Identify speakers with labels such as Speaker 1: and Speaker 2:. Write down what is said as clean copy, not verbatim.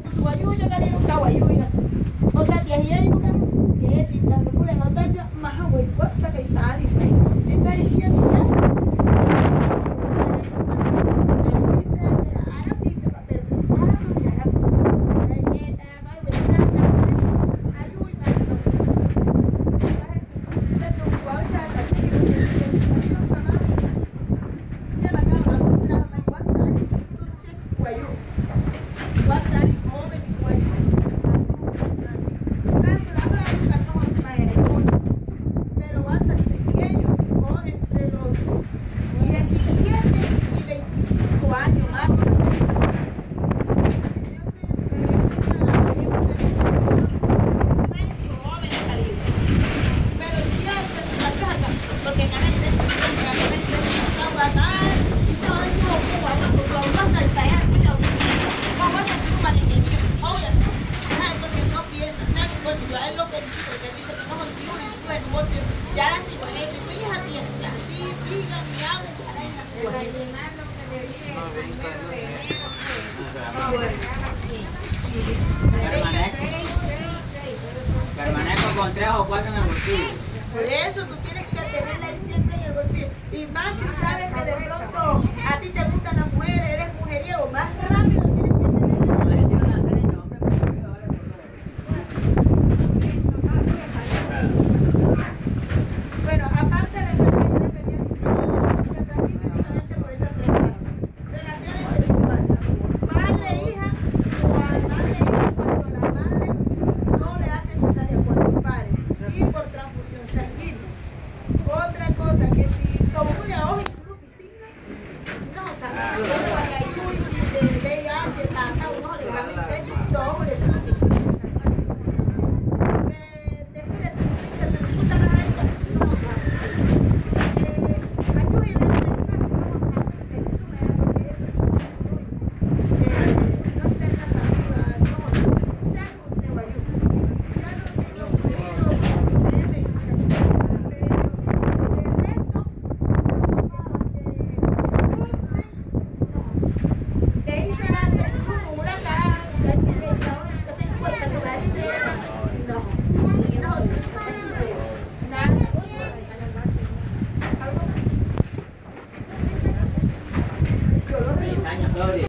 Speaker 1: Subayuya kali no kawayuya. Ota tiahia yuka que es ita no pura nota yo maha wei kota kai sari. Enta ishia tia.
Speaker 2: Permanezco con 3 o 4 en el bolsillo.
Speaker 1: Por eso tú tienes que tenerla ahí siempre en el bolsillo. Y más si sabes que de pronto a ti te gustan las mujeres, eres mujeriego, más rápido.